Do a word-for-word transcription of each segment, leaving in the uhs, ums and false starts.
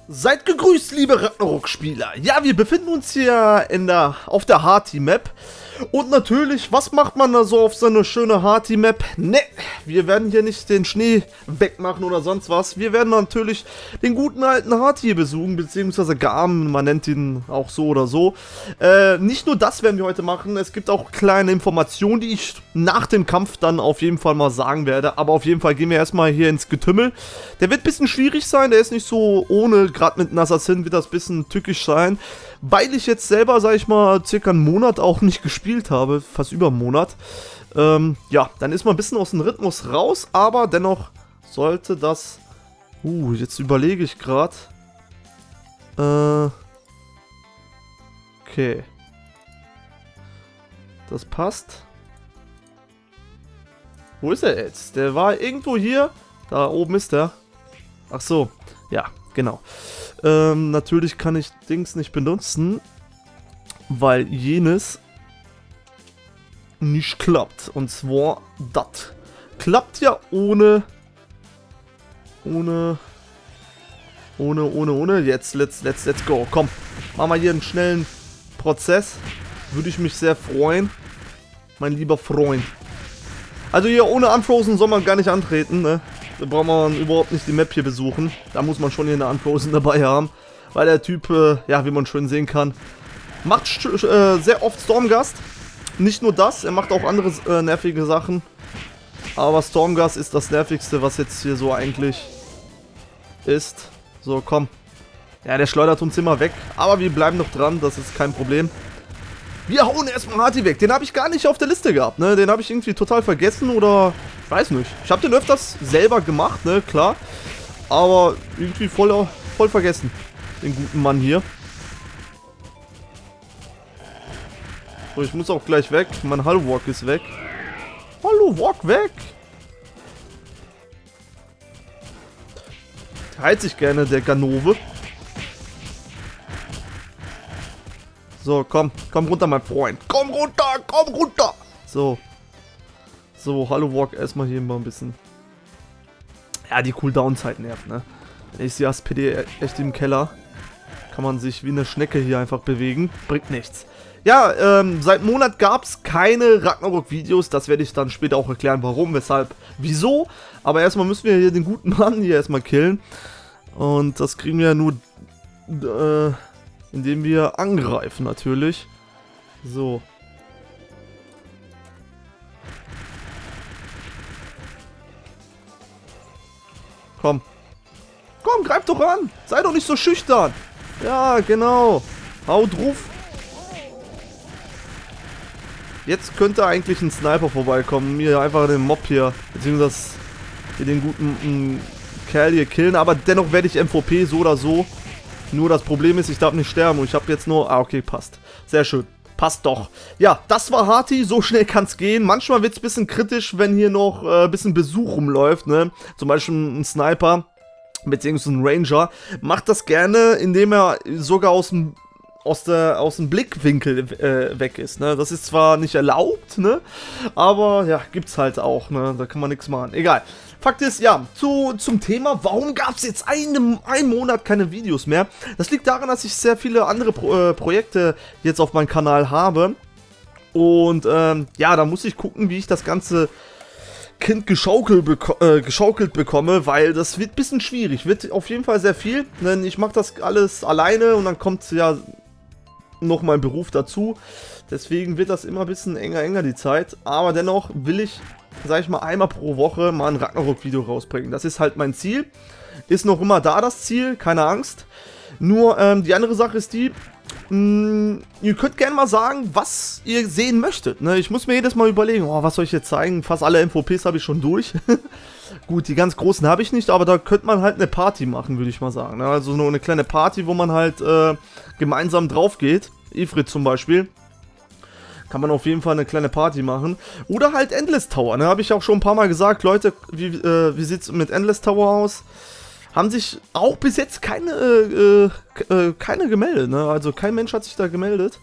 Seid gegrüßt, liebe Ragnarok-Spieler. Ja, wir befinden uns hier in der, auf der Harty-Map. Und natürlich, was macht man da so auf so eine schöne Harty-Map? Ne, wir werden hier nicht den Schnee wegmachen oder sonst was. Wir werden natürlich den guten alten Harty besuchen, beziehungsweise Garm, man nennt ihn auch so oder so. Äh, nicht nur das werden wir heute machen, es gibt auch kleine Informationen, die ich nach dem Kampf dann auf jeden Fall mal sagen werde. Aber auf jeden Fall gehen wir erstmal hier ins Getümmel. Der wird ein bisschen schwierig sein, der ist nicht so ohne, gerade mit einem Assassin wird das ein bisschen tückisch sein. Weil ich jetzt selber, sag ich mal, circa einen Monat auch nicht gespielt habe, fast über einen Monat. Ähm, ja, dann ist man ein bisschen aus dem Rhythmus raus, aber dennoch sollte das... Uh, jetzt überlege ich gerade. Äh... Okay. Das passt. Wo ist er jetzt? Der war irgendwo hier. Da oben ist er. Ach so, ja, genau. Ähm, natürlich kann ich Dings nicht benutzen, weil jenes nicht klappt. Und zwar das. Klappt ja ohne, ohne, ohne, ohne, ohne. Jetzt, let's, let's, let's go. Komm, machen wir hier einen schnellen Prozess. Würde ich mich sehr freuen, mein lieber Freund. Also hier ohne Unfrozen soll man gar nicht antreten, ne? Da braucht man überhaupt nicht die Map hier besuchen. Da muss man schon hier eine Unfrozen dabei haben. Weil der Typ, äh, ja, wie man schön sehen kann, macht äh, sehr oft Stormgast. Nicht nur das, er macht auch andere äh, nervige Sachen. Aber Stormgast ist das nervigste, was jetzt hier so eigentlich ist. So, komm. Ja, der schleudert uns immer weg. Aber wir bleiben noch dran, das ist kein Problem. Wir hauen erstmal Harty weg. Den habe ich gar nicht auf der Liste gehabt, ne? Den habe ich irgendwie total vergessen oder... Ich weiß nicht. Ich habe den öfters selber gemacht, ne? Klar. Aber irgendwie voll, voll vergessen. Den guten Mann hier. So, ich muss auch gleich weg. Mein Hallo-Walk ist weg. Hallo-Walk weg! Der heilt sich gerne, der Ganove. So, komm, komm runter, mein Freund. Komm runter, komm runter. So. So, hallo Walk, erstmal hier mal ein bisschen. Ja, die Cooldown-Zeit nervt, ne? Ich sehe das P D echt im Keller. Kann man sich wie eine Schnecke hier einfach bewegen. Bringt nichts. Ja, ähm, seit einem Monat gab es keine Ragnarok-Videos. Das werde ich dann später auch erklären, warum, weshalb, wieso. Aber erstmal müssen wir hier den guten Mann hier erstmal killen. Und das kriegen wir ja nur... Äh, indem wir angreifen, natürlich. So. Komm. Komm, greif doch an. Sei doch nicht so schüchtern. Ja, genau. Haut drauf. Jetzt könnte eigentlich ein Sniper vorbeikommen. Mir einfach den Mob hier, beziehungsweise hier den guten Kerl hier killen. Aber dennoch werde ich M V P so oder so. Nur das Problem ist, ich darf nicht sterben und ich habe jetzt nur... Ah, okay, passt. Sehr schön. Passt doch. Ja, das war Harty. So schnell kann es gehen. Manchmal wird es ein bisschen kritisch, wenn hier noch ein äh, bisschen Besuch rumläuft, ne? Zum Beispiel ein Sniper, beziehungsweise ein Ranger. Macht das gerne, indem er sogar aus dem... Aus, der, aus dem Blickwinkel äh, weg ist, ne? Das ist zwar nicht erlaubt, ne? Aber ja, gibt's halt auch, ne? Da kann man nichts machen. Egal. Fakt ist, ja, zu, zum Thema, warum gab es jetzt einen, einen Monat keine Videos mehr? Das liegt daran, dass ich sehr viele andere Pro, äh, Projekte jetzt auf meinem Kanal habe. Und ähm, ja, da muss ich gucken, wie ich das ganze Kind geschaukelt, beko äh, geschaukelt bekomme, weil das wird ein bisschen schwierig. Wird auf jeden Fall sehr viel, denn ich mache das alles alleine und dann kommt ja noch mein Beruf dazu. Deswegen wird das immer ein bisschen enger, enger die Zeit. Aber dennoch will ich, sag ich mal, einmal pro Woche mal ein Ragnarok-Video rausbringen. Das ist halt mein Ziel. Ist noch immer da das Ziel, keine Angst. Nur ähm, die andere Sache ist die, mh, ihr könnt gerne mal sagen, was ihr sehen möchtet. Ne? Ich muss mir jedes Mal überlegen, oh, was soll ich jetzt zeigen? Fast alle M V Ps habe ich schon durch. Gut, die ganz großen habe ich nicht, aber da könnte man halt eine Party machen, würde ich mal sagen. Ne? Also nur eine kleine Party, wo man halt äh, gemeinsam drauf geht. Ifrit zum Beispiel. Kann man auf jeden Fall eine kleine Party machen. Oder halt Endless Tower, ne? Habe ich auch schon ein paar Mal gesagt. Leute, wie, äh, wie sieht es mit Endless Tower aus? Haben sich auch bis jetzt keine, äh, äh, keine gemeldet, ne? Also kein Mensch hat sich da gemeldet. Finde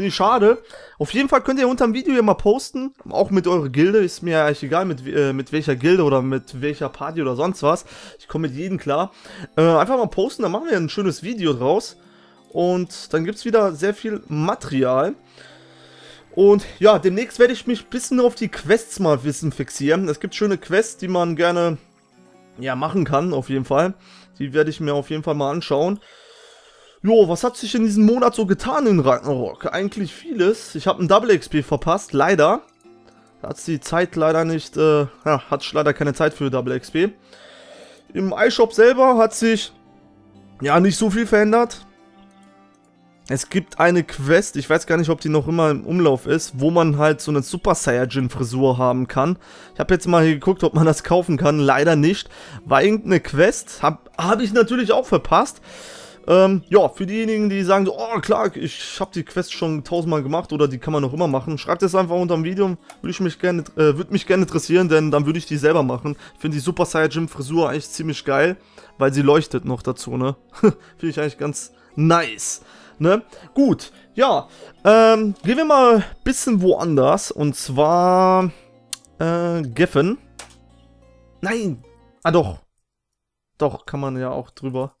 Finde ich schade. Auf jeden Fall könnt ihr unter dem Video hier mal posten. Auch mit eurer Gilde. Ist mir eigentlich egal, mit, äh, mit welcher Gilde oder mit welcher Party oder sonst was. Ich komme mit jedem klar. Äh, einfach mal posten, dann machen wir ein schönes Video draus. Und dann gibt es wieder sehr viel Material. Und ja, demnächst werde ich mich ein bisschen auf die Quests mal ein bisschen fixieren. Es gibt schöne Quests, die man gerne ja, machen kann, auf jeden Fall. Die werde ich mir auf jeden Fall mal anschauen. Jo, was hat sich in diesem Monat so getan in Ragnarok? Eigentlich vieles. Ich habe einen Double X P verpasst, leider. Da hat die Zeit leider nicht, äh, ja, hatte ich leider keine Zeit für Double X P. Im iShop selber hat sich, ja, nicht so viel verändert. Es gibt eine Quest, ich weiß gar nicht, ob die noch immer im Umlauf ist, wo man halt so eine Super Saiyajin Frisur haben kann. Ich habe jetzt mal hier geguckt, ob man das kaufen kann, leider nicht. War irgendeine Quest, habe hab ich natürlich auch verpasst. Ähm, ja, für diejenigen, die sagen so, oh klar, ich habe die Quest schon tausendmal gemacht oder die kann man noch immer machen, schreibt es einfach unter dem Video, würde ich mich gerne, äh, würde mich gerne interessieren, denn dann würde ich die selber machen. Ich finde die Super Saiyajin Frisur eigentlich ziemlich geil, weil sie leuchtet noch dazu, ne? Finde ich eigentlich ganz nice, ne? Gut, ja, ähm, gehen wir mal ein bisschen woanders und zwar, äh, Geffen. Nein, ah doch, doch, kann man ja auch drüber.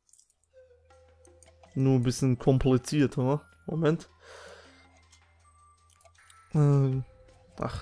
Nur ein bisschen kompliziert, oder? Moment. Ähm, ach.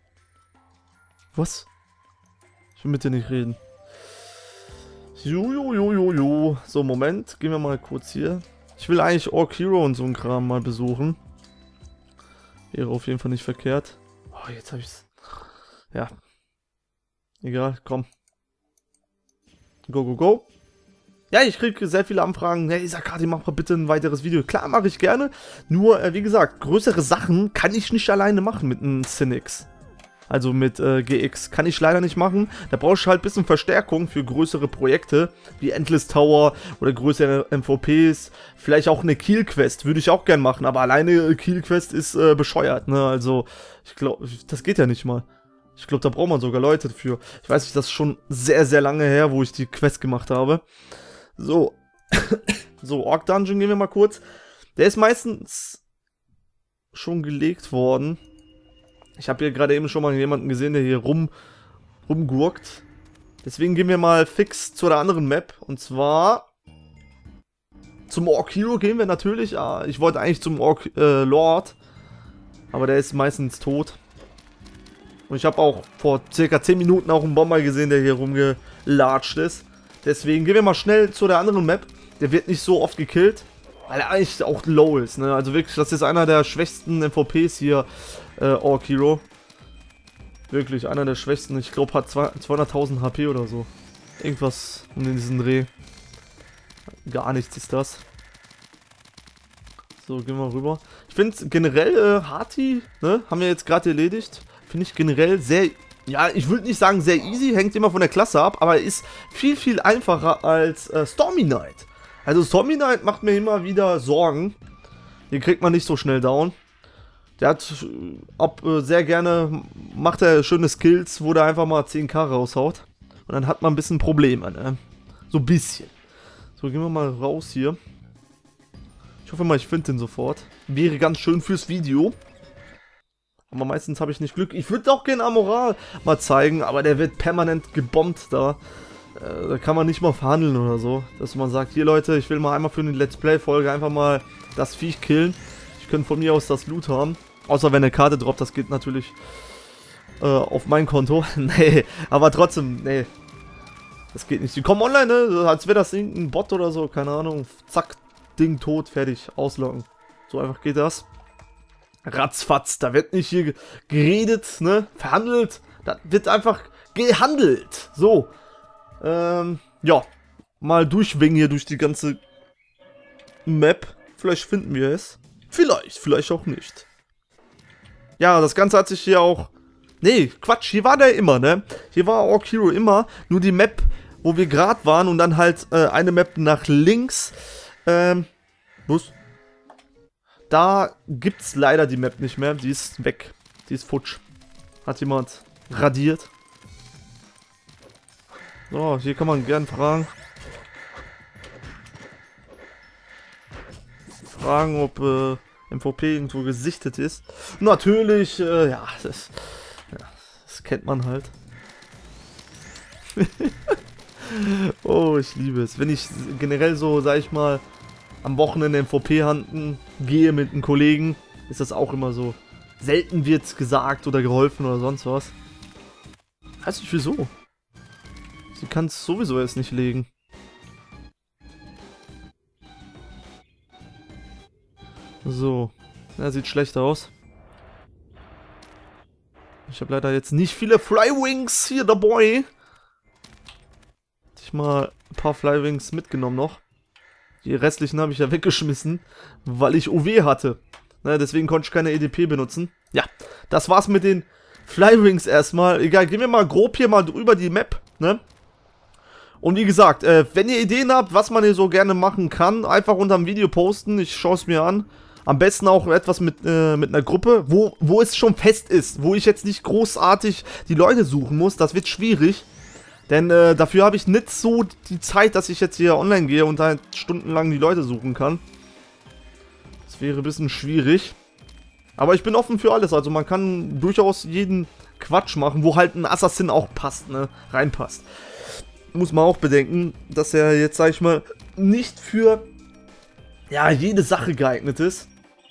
Was? Ich will mit dir nicht reden. Jo, jo, jo, jo, jo. So, Moment. Gehen wir mal kurz hier. Ich will eigentlich Orc Hero und so ein Kram mal besuchen. Wäre auf jeden Fall nicht verkehrt. Oh, jetzt habe ich's. Ja. Egal, komm. Go, go, go. Ja, ich kriege sehr viele Anfragen. Hey, Sakati, mach mal bitte ein weiteres Video. Klar, mache ich gerne. Nur, äh, wie gesagt, größere Sachen kann ich nicht alleine machen mit einem Cynix. Also mit äh, G X. Kann ich leider nicht machen. Da brauche ich halt ein bisschen Verstärkung für größere Projekte. Wie Endless Tower oder größere M V Ps. Vielleicht auch eine Kill Quest. Würde ich auch gern machen. Aber alleine Kill Quest ist äh, bescheuert. Ne? Also, ich glaube, das geht ja nicht mal. Ich glaube, da braucht man sogar Leute für. Ich weiß nicht, das ist schon sehr, sehr lange her, wo ich die Quest gemacht habe. So, so, Orc Dungeon gehen wir mal kurz. Der ist meistens schon gelegt worden. Ich habe hier gerade eben schon mal jemanden gesehen, der hier rum, rumgurkt. Deswegen gehen wir mal fix zu der anderen Map. Und zwar zum Orc Hero gehen wir natürlich. Ah, ich wollte eigentlich zum Orc äh, Lord. Aber der ist meistens tot. Und ich habe auch vor circa zehn Minuten auch einen Bomber gesehen, der hier rumgelatscht ist. Deswegen gehen wir mal schnell zu der anderen Map. Der wird nicht so oft gekillt, weil er eigentlich auch low ist, ne? Also wirklich, das ist einer der schwächsten M V Ps hier, äh, Orc Hero. Wirklich, einer der schwächsten. Ich glaube, hat zweihunderttausend H P oder so. Irgendwas in diesem Dreh. Gar nichts ist das. So, gehen wir rüber. Ich finde generell, äh, Hati, ne? Haben wir jetzt gerade erledigt. Finde ich generell sehr... Ja, ich würde nicht sagen sehr easy, hängt immer von der Klasse ab, aber ist viel, viel einfacher als äh, Stormy Knight. Also Stormy Knight macht mir immer wieder Sorgen. Den kriegt man nicht so schnell down. Der hat ob, äh, sehr gerne, macht er schöne Skills, wo der einfach mal zehn K raushaut. Und dann hat man ein bisschen Probleme, ne? So ein bisschen. So, gehen wir mal raus hier. Ich hoffe mal, ich finde den sofort. Wäre ganz schön fürs Video. Aber meistens habe ich nicht Glück. Ich würde auch gerne Amoral mal zeigen, aber der wird permanent gebombt da. Äh, da kann man nicht mal verhandeln oder so. Dass man sagt, hier Leute, ich will mal einmal für eine Let's Play-Folge einfach mal das Viech killen. Ich könnte von mir aus das Loot haben. Außer wenn eine Karte droppt, das geht natürlich äh, auf mein Konto. Nee, aber trotzdem, nee. Das geht nicht. Die kommen online, ne? Als wäre das irgendein Bot oder so, keine Ahnung. Zack, Ding tot, fertig, ausloggen. So einfach geht das. Ratzfatz, da wird nicht hier geredet, ne, verhandelt, da wird einfach gehandelt, so, ähm, ja, mal durchwingen hier durch die ganze Map, vielleicht finden wir es, vielleicht, vielleicht auch nicht. Ja, das Ganze hat sich hier auch, nee, Quatsch, hier war der immer, ne, hier war Orc Hero immer, nur die Map, wo wir gerade waren und dann halt äh, eine Map nach links, ähm, was? Da gibt's leider die Map nicht mehr. Die ist weg. Die ist futsch. Hat jemand radiert. So, hier kann man gern fragen. Fragen, ob äh, M V P irgendwo gesichtet ist. Natürlich, äh, ja, das, ja, das kennt man halt. Oh, ich liebe es. Wenn ich generell so, sag ich mal, am Wochenende M V P-Handen gehe mit einem Kollegen, ist das auch immer so. Selten wird gesagt oder geholfen oder sonst was. Weiß nicht wieso. Sie kann es sowieso erst nicht legen. So. Ja, sieht schlecht aus. Ich habe leider jetzt nicht viele Flywings hier dabei. Hätte ich mal ein paar Flywings mitgenommen noch. Die restlichen habe ich ja weggeschmissen, weil ich O W hatte. Na, deswegen konnte ich keine E D P benutzen. Ja, das war's mit den Flywings erstmal. Egal, gehen wir mal grob hier mal drüber die Map, ne? Und wie gesagt, äh, wenn ihr Ideen habt, was man hier so gerne machen kann, einfach unter dem Video posten. Ich schaue es mir an. Am besten auch etwas mit, äh, mit einer Gruppe, wo, wo es schon fest ist. Wo ich jetzt nicht großartig die Leute suchen muss. Das wird schwierig. Denn äh, dafür habe ich nicht so die Zeit, dass ich jetzt hier online gehe und halt stundenlang die Leute suchen kann. Das wäre ein bisschen schwierig. Aber ich bin offen für alles. Also man kann durchaus jeden Quatsch machen, wo halt ein Assassin auch passt, ne? Reinpasst. Muss man auch bedenken, dass er jetzt, sag ich mal, nicht für ja, jede Sache geeignet ist.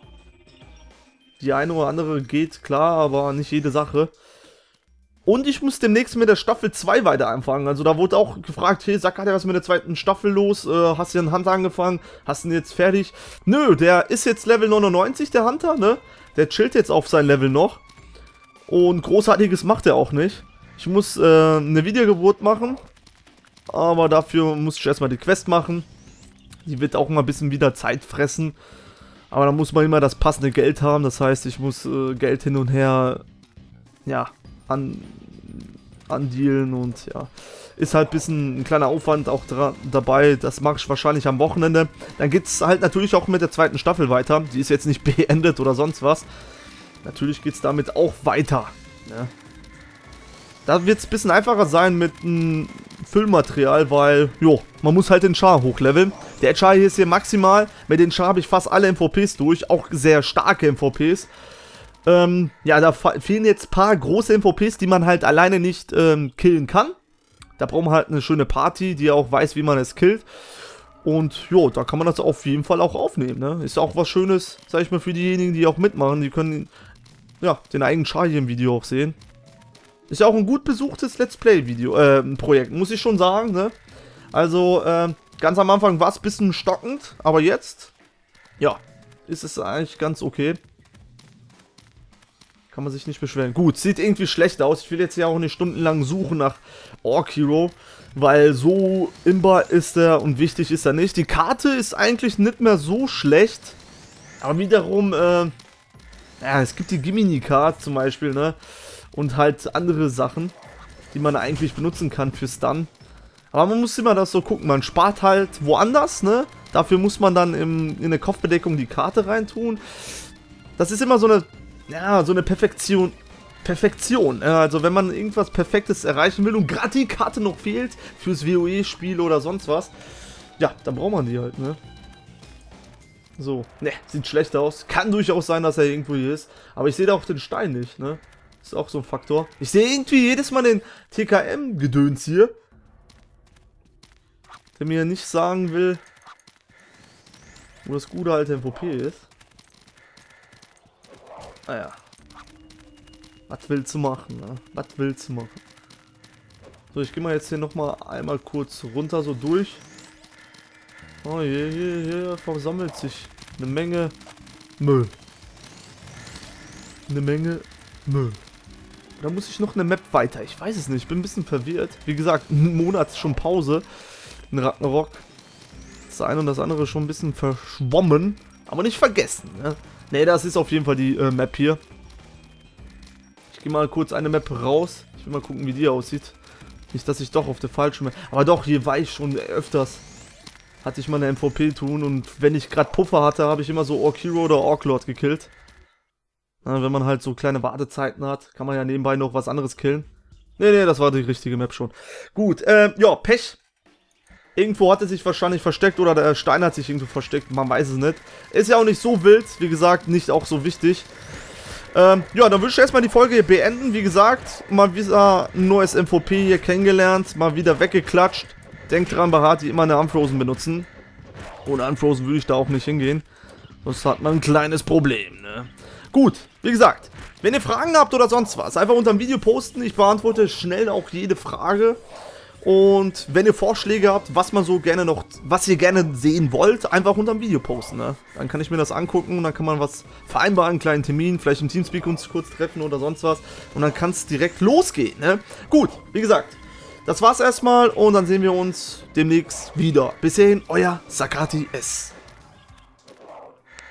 Die eine oder andere geht, klar, aber nicht jede Sache. Und ich muss demnächst mit der Staffel zwei weiter anfangen. Also da wurde auch gefragt, hey, sag, hat er was mit der zweiten Staffel los? Äh, hast du einen Hunter angefangen? Hast du ihn jetzt fertig? Nö, der ist jetzt Level neunundneunzig, der Hunter, ne? Der chillt jetzt auf sein Level noch. Und Großartiges macht er auch nicht. Ich muss äh, eine Wiedergeburt machen. Aber dafür muss ich erstmal die Quest machen. Die wird auch mal ein bisschen wieder Zeit fressen. Aber da muss man immer das passende Geld haben. Das heißt, ich muss äh, Geld hin und her, ja, an, andealen. Und ja, ist halt ein bisschen ein kleiner Aufwand auch dabei. Das mache ich wahrscheinlich am Wochenende. Dann geht es halt natürlich auch mit der zweiten Staffel weiter. Die ist jetzt nicht beendet oder sonst was. Natürlich geht es damit auch weiter. Ne? Da wird es ein bisschen einfacher sein mit einem Füllmaterial, weil, jo, man muss halt den Char hochleveln. Der Char hier ist hier maximal. Mit den Char habe ich fast alle M V Ps durch, auch sehr starke M V Ps. Ähm, ja, da fehlen jetzt ein paar große M V Ps, die man halt alleine nicht ähm, killen kann. Da braucht man halt eine schöne Party, die auch weiß, wie man es killt. Und, jo, da kann man das auf jeden Fall auch aufnehmen, ne? Ist auch was Schönes, sag ich mal, für diejenigen, die auch mitmachen. Die können, ja, den eigenen Char hier im Video auch sehen. Ist ja auch ein gut besuchtes Let's Play-Video, äh, Projekt, muss ich schon sagen, ne? Also, äh, ganz am Anfang war es ein bisschen stockend, aber jetzt, ja, ist es eigentlich ganz okay. Kann man sich nicht beschweren. Gut, sieht irgendwie schlecht aus. Ich will jetzt ja auch nicht stundenlang suchen nach Orc Hero, weil so imbar ist er und wichtig ist er nicht. Die Karte ist eigentlich nicht mehr so schlecht, aber wiederum, äh, ja, es gibt die Gimini-Card zum Beispiel, ne? Und halt andere Sachen, die man eigentlich benutzen kann für Stun. Aber man muss immer das so gucken, man spart halt woanders, ne? Dafür muss man dann im, in der Kopfbedeckung die Karte reintun. Das ist immer so eine, ja, so eine Perfektion. Perfektion. Ja, also wenn man irgendwas Perfektes erreichen will und gerade die Karte noch fehlt fürs WoE-Spiel oder sonst was, ja, dann braucht man die halt, ne? So, ne, sieht schlecht aus. Kann durchaus sein, dass er irgendwo hier ist. Aber ich sehe da auch den Stein nicht, ne? Ist auch so ein Faktor. Ich sehe irgendwie jedes Mal den T K M-Gedöns hier. Der mir nicht sagen will, wo das gute alte M V P ist. Naja. Was willst du machen, ne? Was willst du machen? So, ich gehe mal jetzt hier nochmal einmal kurz runter, so durch. Oh, hier, hier, hier versammelt sich eine Menge Müll. Eine Menge Müll. Da muss ich noch eine Map weiter. Ich weiß es nicht. Ich bin ein bisschen verwirrt. Wie gesagt, ein Monat schon Pause in Ragnarok. Das eine und das andere schon ein bisschen verschwommen. Aber nicht vergessen, ne? Ne, das ist auf jeden Fall die äh, Map hier. Ich gehe mal kurz eine Map raus. Ich will mal gucken, wie die aussieht. Nicht, dass ich doch auf der falschen Map... Aber doch, hier war ich schon öfters. Hatte ich mal eine M V P tun. Und wenn ich gerade Puffer hatte, habe ich immer so Orc Hero oder Orc Lord gekillt. Na, wenn man halt so kleine Wartezeiten hat, kann man ja nebenbei noch was anderes killen. Ne, ne, das war die richtige Map schon. Gut, äh, ja, Pech. Irgendwo hat er sich wahrscheinlich versteckt oder der Stein hat sich irgendwo versteckt, man weiß es nicht. Ist ja auch nicht so wild, wie gesagt, nicht auch so wichtig. Ähm, ja, dann würde ich erstmal die Folge hier beenden. Wie gesagt, mal wieder ein neues M V P hier kennengelernt, mal wieder weggeklatscht. Denkt dran, bei Hardy immer eine Unfrozen benutzen. Ohne Unfrozen würde ich da auch nicht hingehen. Das hat man ein kleines Problem, ne? Gut, wie gesagt, wenn ihr Fragen habt oder sonst was, einfach unter dem Video posten. Ich beantworte schnell auch jede Frage. Und wenn ihr Vorschläge habt, was man so gerne noch, was ihr gerne sehen wollt, einfach unter dem Video posten, ne? Dann kann ich mir das angucken und dann kann man was vereinbaren, einen kleinen Termin, vielleicht im Teamspeak uns kurz treffen oder sonst was. Und dann kann es direkt losgehen, ne? Gut, wie gesagt, das war's erstmal und dann sehen wir uns demnächst wieder. Bis hierhin, euer Sakati S.